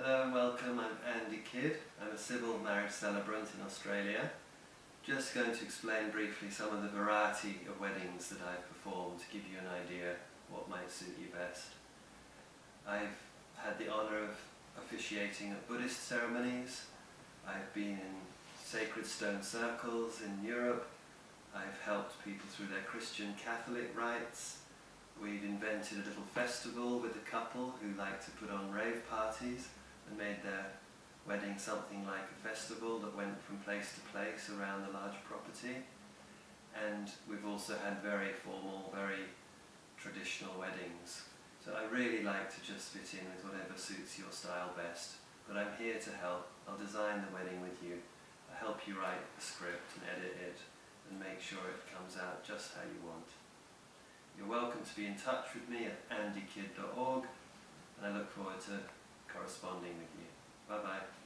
Hello and welcome, I'm Andy Kidd. I'm a civil marriage celebrant in Australia. Just going to explain briefly some of the variety of weddings that I've performed to give you an idea what might suit you best. I've had the honour of officiating at Buddhist ceremonies. I've been in sacred stone circles in Europe. I've helped people through their Christian Catholic rites. We've invented a little festival with a couple who like to put on rave parties and made their wedding something like a festival that went from place to place around the large property. And we've also had very formal, very traditional weddings. So I really like to just fit in with whatever suits your style best. But I'm here to help. I'll design the wedding with you. I'll help you write the script and edit it and make sure it comes out just how you want. You're welcome to be in touch with me at andykidd.org, and I look forward to corresponding with you. Bye bye.